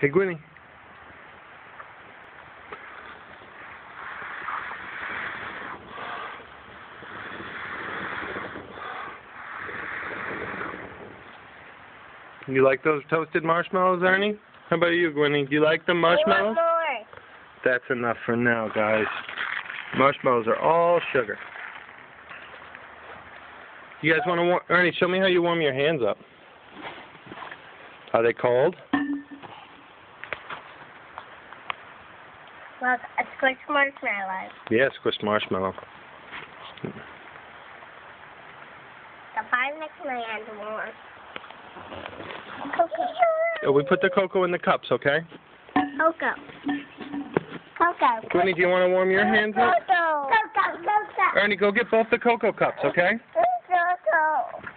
Hey, Gwynnie. You like those toasted marshmallows, Ernie? How about you, Gwynnie? Do you like the marshmallows? I want more. That's enough for now, guys. Marshmallows are all sugar. You guys want to warm... Ernie, show me how you warm your hands up. Are they cold? Look, a squished marshmallow. Yeah, squished marshmallow. The pie makes my hands warm. Oh, we put the cocoa in the cups, okay? Cocoa. Cocoa. Gwynnie, do you want to warm your hands up? Cocoa. Cocoa. Ernie, go get both the cocoa cups, okay? Cocoa.